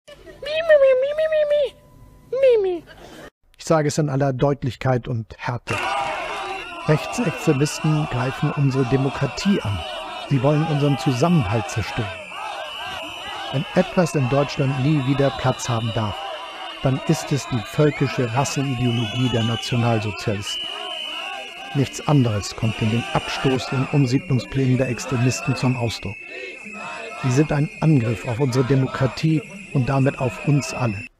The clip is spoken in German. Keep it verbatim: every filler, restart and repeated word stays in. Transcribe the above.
Ich sage es in aller Deutlichkeit und Härte. Rechtsextremisten greifen unsere Demokratie an. Sie wollen unseren Zusammenhalt zerstören. Wenn etwas in Deutschland nie wieder Platz haben darf, dann ist es die völkische Rassenideologie der Nationalsozialisten. Nichts anderes kommt in den abstoßenden Umsiedlungsplänen der Extremisten zum Ausdruck. Sie sind ein Angriff auf unsere Demokratie und damit auf uns alle.